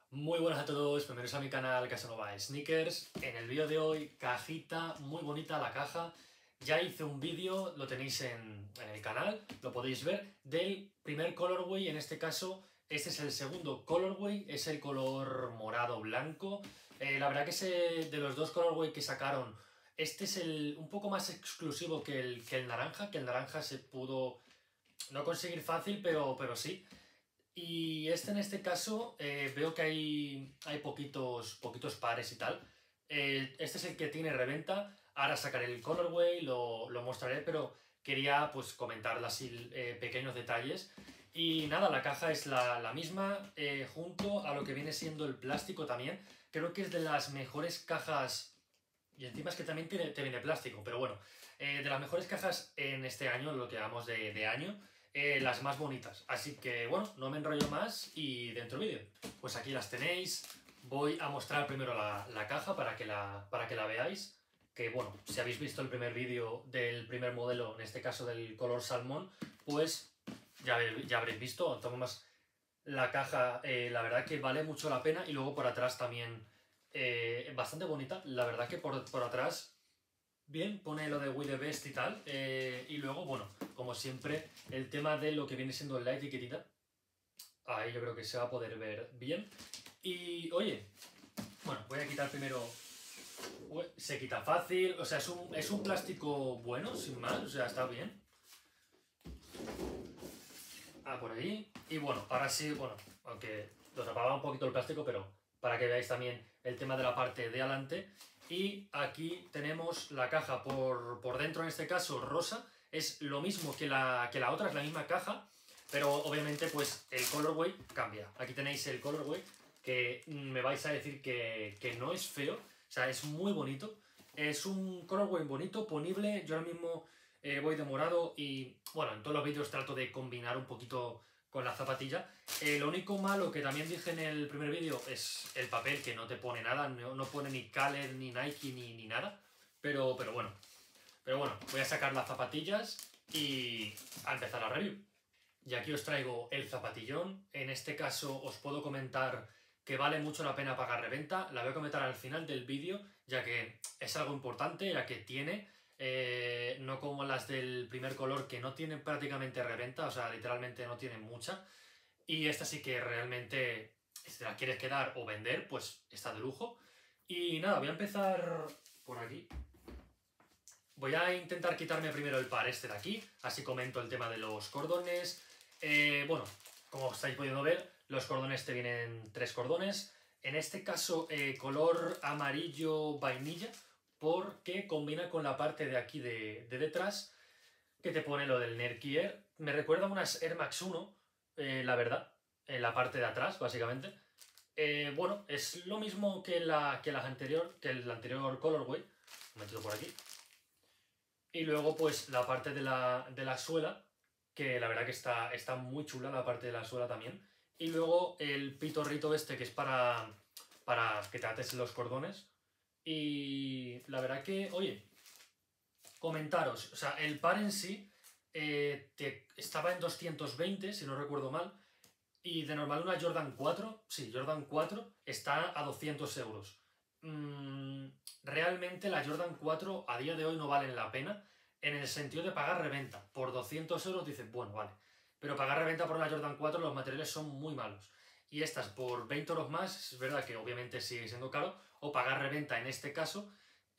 Muy buenas a todos, bienvenidos a mi canal Casanova Sneakers. En el vídeo de hoy, cajita, muy bonita la caja. Ya hice un vídeo, lo tenéis en el canal, lo podéis ver, del primer colorway. En este caso, este es el segundo colorway, es el color morado blanco. La verdad que de los dos colorway que sacaron, este es un poco más exclusivo que el naranja, que el naranja se pudo no conseguir fácil, pero sí. Y en este caso, veo que hay poquitos pares y tal. Este es el que tiene reventa. Ahora sacaré el colorway, lo mostraré, pero quería pues comentar así pequeños detalles. Y nada, la caja es la misma, junto a lo que viene siendo el plástico también. Creo que es de las mejores cajas. Y encima es que también te viene plástico, pero bueno, de las mejores cajas en este año, lo que llamamos de año, las más bonitas. Así que bueno, no me enrollo más y dentro vídeo. Pues aquí las tenéis. Voy a mostrar primero la caja para que la veáis. Que bueno, si habéis visto el primer vídeo del primer modelo, en este caso del color salmón, pues ya habréis visto. Tomo más la caja, la verdad que vale mucho la pena. Y luego por atrás también bastante bonita. La verdad que por atrás, bien, pone lo de We The Best y tal. Y luego, bueno, como siempre, el tema de lo que viene siendo la etiquetita. Ahí yo creo que se va a poder ver bien. Y, oye, bueno, voy a quitar primero. Se quita fácil, o sea, es un plástico bueno, sin más, o sea, está bien. Por ahí. Y bueno, ahora sí, bueno, aunque lo tapaba un poquito el plástico, pero para que veáis también el tema de la parte de adelante. Y aquí tenemos la caja por dentro, en este caso, rosa. Es lo mismo que la otra, es la misma caja, pero obviamente pues el colorway cambia. Aquí tenéis el colorway, que me vais a decir que no es feo, o sea, es muy bonito. Es un colorway bonito, ponible. Yo ahora mismo voy de morado y, bueno, en todos los vídeos trato de combinar un poquito con la zapatilla. Lo único malo que también dije en el primer vídeo es el papel, que no te pone nada, no pone ni Caler, ni Nike, ni nada. Pero bueno, voy a sacar las zapatillas y a empezar la review. Y aquí os traigo el zapatillón. En este caso os puedo comentar que vale mucho la pena pagar reventa. La voy a comentar al final del vídeo, ya que es algo importante, ya que tiene, no como las del primer color, que no tienen prácticamente reventa, o sea, literalmente no tienen mucha. Y esta sí que realmente, si te la quieres quedar o vender, pues está de lujo. Y nada, voy a empezar por aquí. Voy a intentar quitarme primero el par este de aquí, así comento el tema de los cordones. Bueno, como estáis pudiendo ver, los cordones te vienen 3 cordones. En este caso, color amarillo vainilla, porque combina con la parte de aquí de detrás, que te pone lo del Nike Air. Me recuerda a unas Air Max 1, la verdad, en la parte de atrás, básicamente. Bueno, es lo mismo que el anterior colorway. Me meto por aquí. Y luego, pues, la parte de la suela, que la verdad que está muy chula la parte de la suela también. Y luego el pitorrito este, que es para que te ates los cordones. Y la verdad que, oye, comentaros, o sea, el par en sí estaba en 220, si no recuerdo mal. Y de normal una Jordan 4, sí, Jordan 4, está a 200 euros. Realmente la Jordan 4 a día de hoy no valen la pena, en el sentido de pagar reventa. Por 200 euros dices, bueno, vale. Pero pagar reventa por una Jordan 4, los materiales son muy malos. Y estas por 20 euros más, es verdad que obviamente sigue siendo caro, o pagar reventa en este caso,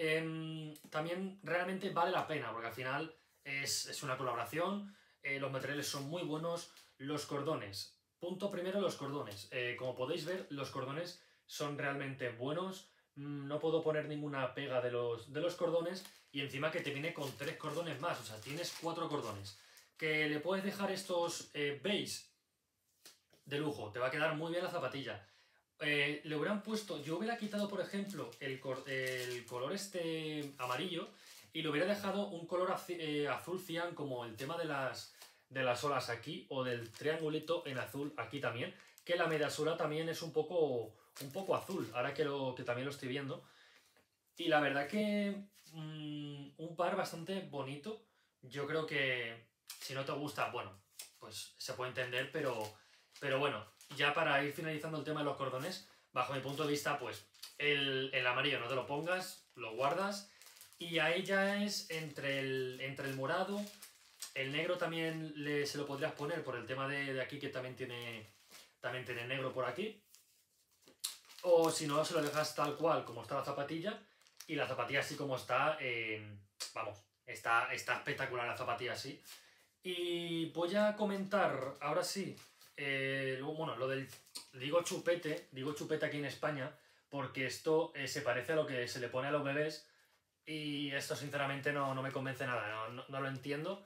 también realmente vale la pena, porque al final es una colaboración, los materiales son muy buenos, los cordones. Punto primero, los cordones. Como podéis ver, los cordones son realmente buenos. No puedo poner ninguna pega de los cordones. Y encima que te viene con 3 cordones más. O sea, tienes 4 cordones. Que le puedes dejar estos beige de lujo. Te va a quedar muy bien la zapatilla. Le hubieran puesto... Yo hubiera quitado, por ejemplo, el color este amarillo y le hubiera dejado un color azul cian, como el tema de las olas aquí, o del triangulito en azul aquí también, que la media suela también es un poco azul, ahora que también lo estoy viendo. Y la verdad que un par bastante bonito. Yo creo que si no te gusta, bueno, pues se puede entender, pero bueno, ya para ir finalizando el tema de los cordones, bajo mi punto de vista, pues el amarillo no te lo pongas, lo guardas. Y ahí ya es entre el morado, el negro también se lo podrías poner por el tema de aquí, que también tiene negro por aquí. O si no, se lo dejas tal cual como está la zapatilla. Y la zapatilla así como está, vamos, está espectacular la zapatilla así. Y voy a comentar, ahora sí, bueno, lo del... Digo chupete aquí en España, porque esto se parece a lo que se le pone a los bebés. Y esto sinceramente no me convence nada, no lo entiendo.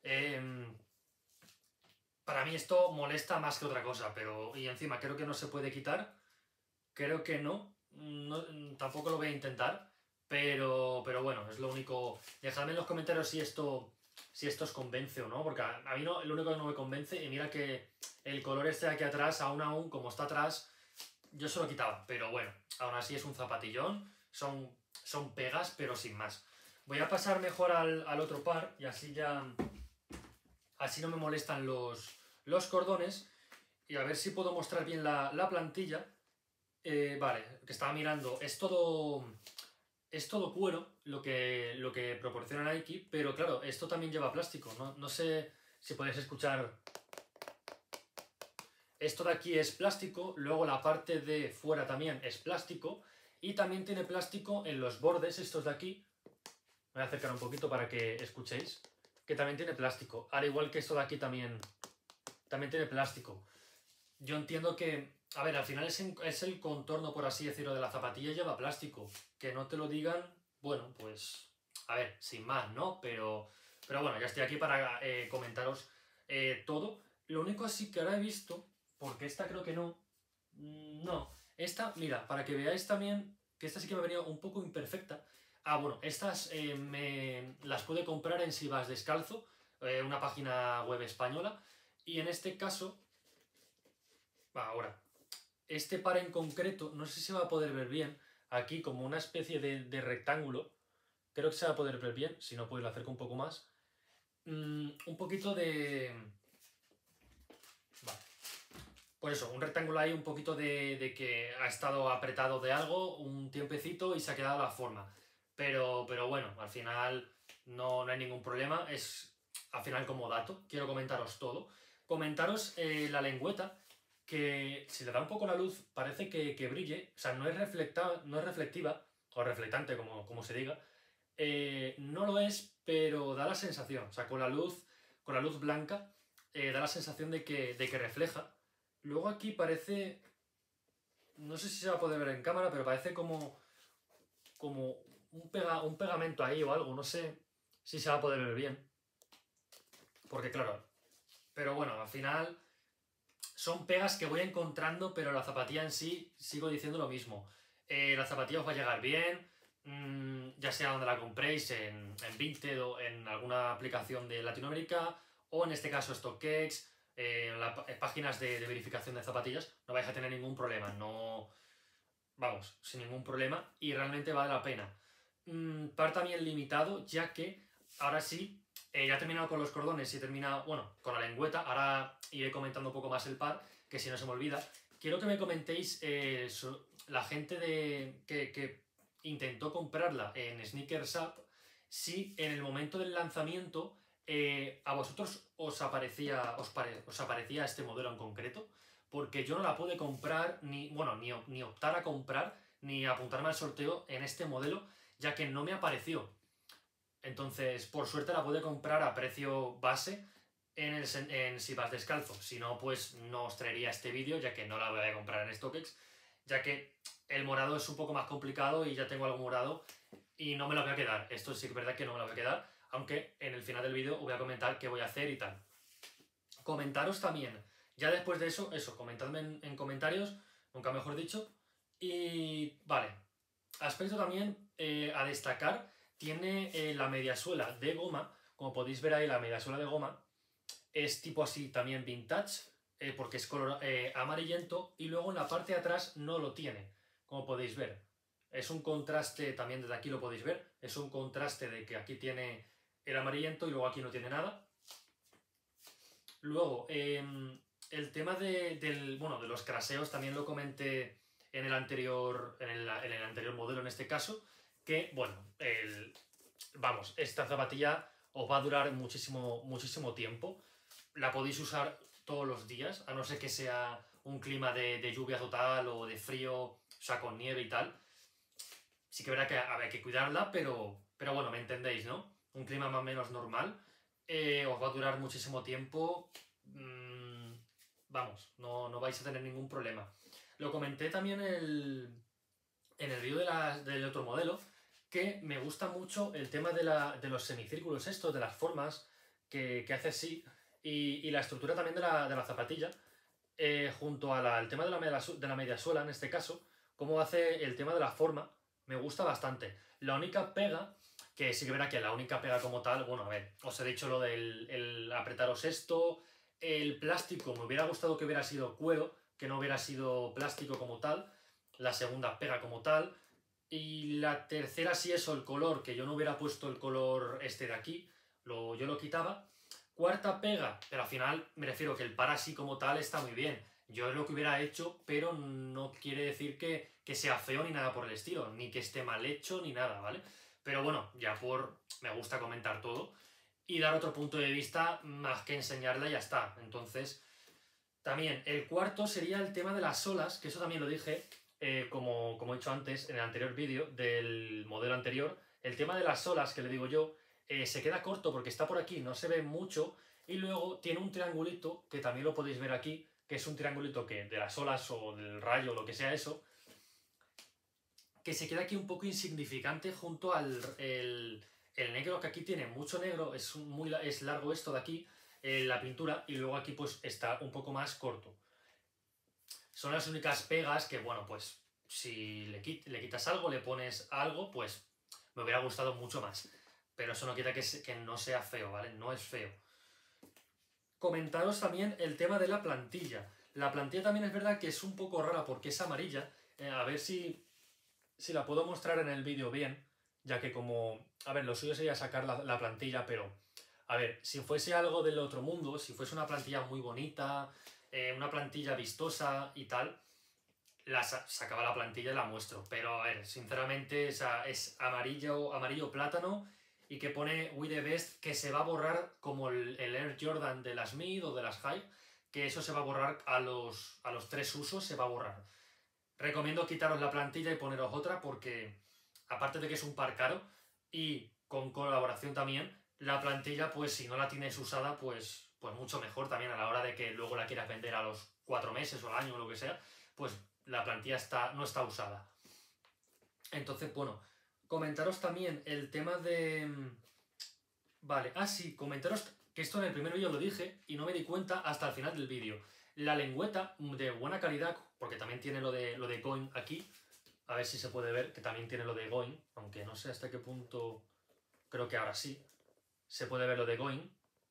Para mí esto molesta más que otra cosa, pero... Y encima creo que no se puede quitar. Creo que no, tampoco lo voy a intentar, pero bueno, es lo único. Dejadme en los comentarios si esto os convence o no, porque a mí no, lo único que no me convence, y mira que el color este de aquí atrás, aún como está atrás, yo se lo quitaba, pero bueno, aún así es un zapatillón, son pegas, pero sin más. Voy a pasar mejor al otro par, y así no me molestan los cordones, y a ver si puedo mostrar bien la plantilla. Vale, que estaba mirando, es todo cuero lo que proporciona Nike, pero claro, esto también lleva plástico, no sé si podéis escuchar. Esto de aquí es plástico, luego la parte de fuera también es plástico, y también tiene plástico en los bordes, estos de aquí. Me voy a acercar un poquito para que escuchéis, que también tiene plástico, al igual que esto de aquí también tiene plástico. Yo entiendo que, a ver, al final es el contorno, por así decirlo, de la zapatilla, lleva plástico. Que no te lo digan, bueno, pues, a ver, sin más, ¿no? Pero bueno, ya estoy aquí para comentaros todo. Lo único así que ahora he visto, porque esta creo que no, esta, mira, para que veáis también que esta sí que me ha venido un poco imperfecta. Ah, bueno, estas las pude comprar en Si Vas Descalzo, una página web española, y en este caso... Ahora, este par en concreto, no sé si se va a poder ver bien, aquí como una especie de rectángulo, creo que se va a poder ver bien, si no pues lo acerco un poco más, un poquito de... Vale. Pues eso, un rectángulo ahí, un poquito de que ha estado apretado de algo un tiempecito y se ha quedado la forma. Pero bueno, al final no hay ningún problema, es al final como dato, quiero comentaros todo. Comentaros la lengüeta, que si le da un poco la luz parece que brille, o sea, no es reflectiva, o reflectante, como se diga, no lo es, pero da la sensación, o sea, con la luz blanca, da la sensación de que refleja. Luego aquí parece, no sé si se va a poder ver en cámara, pero parece como un pegamento ahí o algo, no sé si se va a poder ver bien. Porque claro, pero bueno, al final son pegas que voy encontrando, pero la zapatilla en sí, sigo diciendo lo mismo. La zapatilla os va a llegar bien, ya sea donde la compréis, en Vinted o en alguna aplicación de Latinoamérica, o en este caso StockX, páginas de verificación de zapatillas, no vais a tener ningún problema, vamos, sin ningún problema, y realmente vale la pena. Par también limitado, ya que ahora sí, ya he terminado con los cordones y he terminado, bueno, con la lengüeta. Ahora iré comentando un poco más el par, que si no se me olvida. Quiero que me comentéis la gente que intentó comprarla en Sneakers App, si en el momento del lanzamiento a vosotros os aparecía este modelo en concreto, porque yo no la pude comprar, ni optar a comprar, ni apuntarme al sorteo en este modelo, ya que no me apareció. Entonces, por suerte la pude comprar a precio base en Si Vas Descalzo. Si no, pues no os traería este vídeo, ya que no la voy a comprar en StockX, ya que el morado es un poco más complicado y ya tengo algo morado y no me lo voy a quedar. Esto sí que es verdad que no me lo voy a quedar, aunque en el final del vídeo os voy a comentar qué voy a hacer y tal. Comentaros también, ya después de eso, comentadme en comentarios, nunca mejor dicho. Y vale, aspecto también a destacar, tiene la mediasuela de goma, como podéis ver ahí la mediasuela de goma, es tipo así también vintage, porque es color amarillento, y luego en la parte de atrás no lo tiene, como podéis ver. Es un contraste, también desde aquí lo podéis ver, es un contraste de que aquí tiene el amarillento y luego aquí no tiene nada. Luego, el tema de los craseos también lo comenté en el anterior, en el anterior modelo en este caso, que, bueno, vamos, esta zapatilla os va a durar muchísimo, muchísimo tiempo. La podéis usar todos los días, a no ser que sea un clima de lluvia total o de frío, o sea, con nieve y tal. Sí que verá que hay que cuidarla, pero bueno, me entendéis, ¿no? Un clima más o menos normal, os va a durar muchísimo tiempo. Vamos, no vais a tener ningún problema. Lo comenté también en el vídeo del otro modelo, que me gusta mucho el tema de los semicírculos estos, de las formas que hace así, y la estructura también de la zapatilla, junto al tema de la media suela, en este caso, cómo hace el tema de la forma, me gusta bastante. La única pega, que sí que verá que la única pega como tal, bueno, a ver, os he dicho lo del el apretaros esto, el plástico, me hubiera gustado que hubiera sido cuero, que no hubiera sido plástico como tal, la segunda pega como tal, y la tercera sí eso, el color, que yo no hubiera puesto el color este de aquí, yo lo quitaba. Cuarta pega, pero al final me refiero que el par así como tal está muy bien. Yo es lo que hubiera hecho, pero no quiere decir que sea feo ni nada por el estilo, ni que esté mal hecho ni nada, ¿vale? Pero bueno, me gusta comentar todo y dar otro punto de vista más que enseñarla y ya está. Entonces, también el cuarto sería el tema de las olas, que eso también lo dije, como he dicho antes en el anterior vídeo del modelo anterior. El tema de las olas, que le digo yo, se queda corto porque está por aquí, no se ve mucho, y luego tiene un triangulito, que también lo podéis ver aquí, que es un triangulito que de las olas o del rayo o lo que sea eso, que se queda aquí un poco insignificante junto al el negro, que aquí tiene mucho negro, es largo esto de aquí, la pintura, y luego aquí pues está un poco más corto. Son las únicas pegas que, bueno, pues si le quitas algo, le pones algo, pues me hubiera gustado mucho más. Pero eso no quita que no sea feo, ¿vale? No es feo. Comentaros también el tema de la plantilla. La plantilla también es verdad que es un poco rara porque es amarilla. A ver si la puedo mostrar en el vídeo bien, ya que como... A ver, lo suyo sería sacar la plantilla, pero... A ver, si fuese algo del otro mundo, si fuese una plantilla muy bonita, una plantilla vistosa y tal, sacaba la plantilla y la muestro. Pero, a ver, sinceramente, es amarillo plátano y que pone We The Best, que se va a borrar como el Air Jordan de las Mid o de las High, que eso se va a borrar a los 3 usos, se va a borrar. Recomiendo quitaros la plantilla y poneros otra porque, aparte de que es un par caro y con colaboración también, la plantilla, pues si no la tienes usada, pues mucho mejor también a la hora de que luego la quieras vender a los 4 meses o al año o lo que sea, pues la plantilla no está usada. Entonces, bueno, comentaros también el tema de... Vale, sí, comentaros que esto en el primer vídeo lo dije y no me di cuenta hasta el final del vídeo. La lengüeta de buena calidad, porque también tiene lo de Going aquí, a ver si se puede ver que también tiene lo de Going, aunque no sé hasta qué punto, creo que ahora sí, se puede ver lo de Going.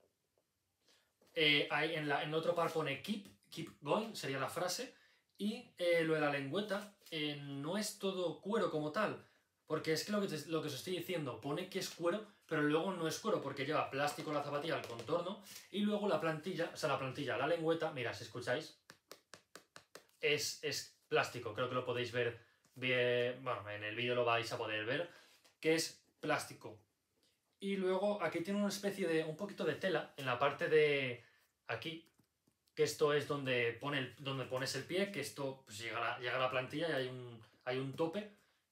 Ahí en el otro par pone keep going, sería la frase, y lo de la lengüeta no es todo cuero como tal, porque es que lo que os estoy diciendo, pone que es cuero, pero luego no es cuero, porque lleva plástico la zapatilla al contorno, y luego la plantilla, la lengüeta, mira, si escucháis, es plástico, creo que lo podéis ver bien, bueno, en el vídeo lo vais a poder ver, que es plástico. Y luego aquí tiene una especie de, un poquito de tela en la parte de aquí, que esto es donde pones el pie, que esto pues, llega a la plantilla y hay un tope.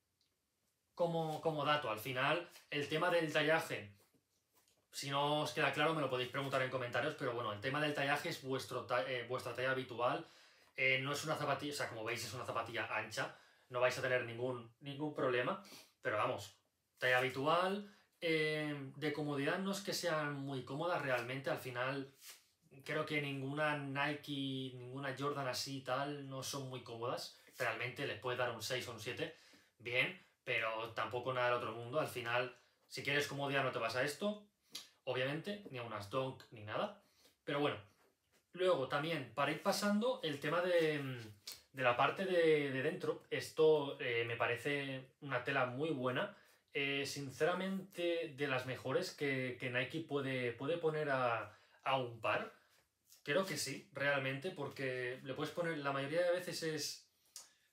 Como dato, al final, el tema del tallaje, si no os queda claro me lo podéis preguntar en comentarios, pero bueno, el tema del tallaje es vuestra talla habitual. No es una zapatilla, o sea, como veis es una zapatilla ancha, no vais a tener ningún problema, pero vamos, talla habitual. De comodidad no es que sean muy cómodas realmente, al final creo que ninguna Nike, ninguna Jordan así y tal no son muy cómodas, realmente les puedes dar un 6 o un 7, bien, pero tampoco nada del otro mundo, al final si quieres comodidad no te vas a esto, obviamente, ni a unas Dunk ni nada, pero bueno. Luego también, para ir pasando, el tema de la parte de dentro, esto me parece una tela muy buena, sinceramente de las mejores que Nike puede poner a un par. Creo que sí, realmente, porque le puedes poner, la mayoría de veces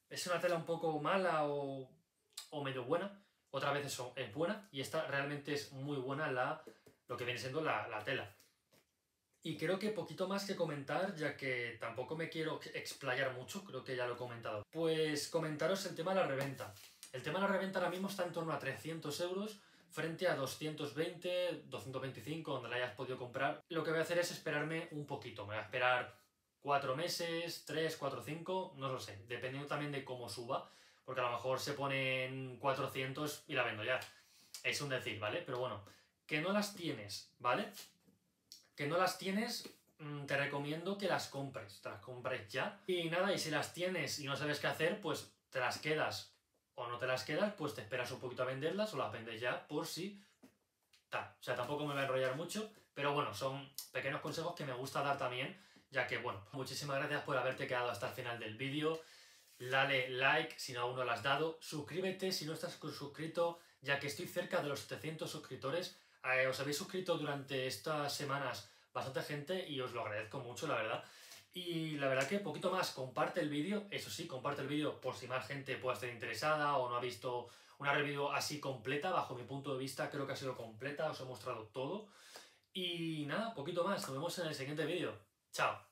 es una tela un poco mala o medio buena, otras veces es buena, y esta realmente es muy buena lo que viene siendo la tela. Y creo que poquito más que comentar, ya que tampoco me quiero explayar mucho, creo que ya lo he comentado. Pues comentaros el tema de la reventa. El tema de la reventa ahora mismo está en torno a 300 euros, frente a 220, 225, donde la hayas podido comprar. Lo que voy a hacer es esperarme un poquito, me voy a esperar 4 meses, 3, 4, 5, no lo sé, dependiendo también de cómo suba, porque a lo mejor se ponen 400 y la vendo ya. Es un decir, ¿vale? Pero bueno, que no las tienes, ¿vale? Que no las tienes, te recomiendo que las compres, te las compres ya. Y nada, y si las tienes y no sabes qué hacer, pues te las quedas o no te las quedas, pues te esperas un poquito a venderlas o las vendes ya por si tal. O sea, tampoco me voy a enrollar mucho, pero bueno, son pequeños consejos que me gusta dar también, ya que bueno, muchísimas gracias por haberte quedado hasta el final del vídeo. Dale like si aún no lo has dado, suscríbete si no estás suscrito, ya que estoy cerca de los 700 suscriptores. Os habéis suscrito durante estas semanas bastante gente y os lo agradezco mucho, la verdad. Y la verdad que poquito más, comparte el vídeo, eso sí, comparte el vídeo por si más gente pueda estar interesada o no ha visto una review así completa, bajo mi punto de vista creo que ha sido completa, os he mostrado todo. Y nada, poquito más, nos vemos en el siguiente vídeo. Chao.